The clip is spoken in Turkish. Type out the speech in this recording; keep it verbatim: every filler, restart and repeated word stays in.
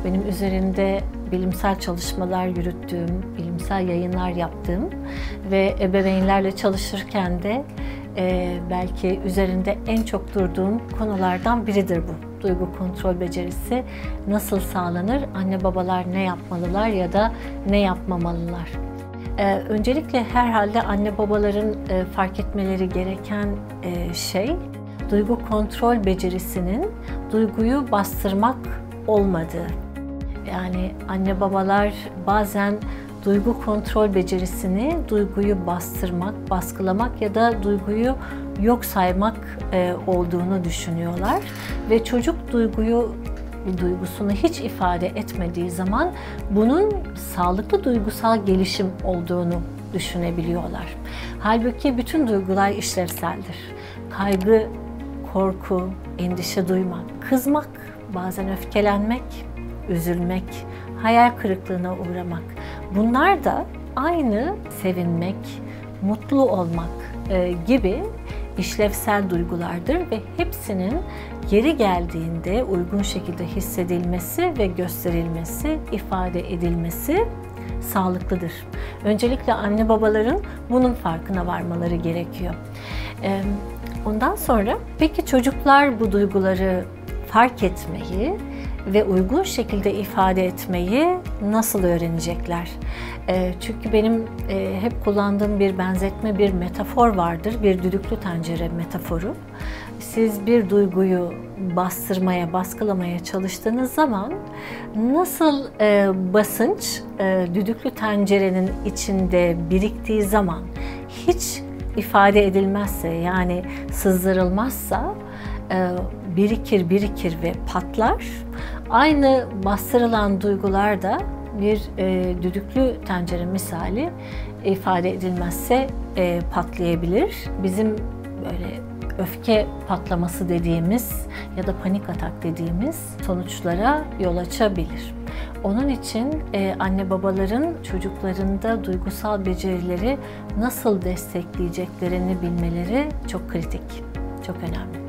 benim üzerinde bilimsel çalışmalar yürüttüğüm, bilimsel yayınlar yaptığım ve ebeveynlerle çalışırken de e, belki üzerinde en çok durduğum konulardan biridir bu. Duygu kontrol becerisi nasıl sağlanır, anne babalar ne yapmalılar ya da ne yapmamalılar? Ee, öncelikle herhalde anne babaların e, fark etmeleri gereken e, şey, duygu kontrol becerisinin duyguyu bastırmak olmadığı. Yani anne babalar bazen duygu kontrol becerisini duyguyu bastırmak, baskılamak ya da duyguyu yok saymak e, olduğunu düşünüyorlar ve çocuk duyguyu duygusunu hiç ifade etmediği zaman bunun sağlıklı duygusal gelişim olduğunu düşünebiliyorlar. Halbuki bütün duygular işlevseldir. Kaygı, korku, endişe duymak, kızmak, bazen öfkelenmek, üzülmek, hayal kırıklığına uğramak. Bunlar da aynı sevinmek, mutlu olmak e, gibi işlevsel duygulardır ve hepsinin yeri geldiğinde uygun şekilde hissedilmesi ve gösterilmesi, ifade edilmesi sağlıklıdır. Öncelikle anne babaların bunun farkına varmaları gerekiyor. Ondan sonra peki çocuklar bu duyguları fark etmeyi ve uygun şekilde ifade etmeyi nasıl öğrenecekler? Çünkü benim hep kullandığım bir benzetme, bir metafor vardır, bir düdüklü tencere metaforu. Siz bir duyguyu bastırmaya, baskılamaya çalıştığınız zaman nasıl basınç düdüklü tencerenin içinde biriktiği zaman hiç ifade edilmezse, yani sızdırılmazsa birikir birikir ve patlar. Aynı bastırılan duygular da bir e, düdüklü tencere misali ifade edilmezse e, patlayabilir. Bizim böyle öfke patlaması dediğimiz ya da panik atak dediğimiz sonuçlara yol açabilir. Onun için e, anne babaların çocuklarında duygusal becerileri nasıl destekleyeceklerini bilmeleri çok kritik, çok önemli.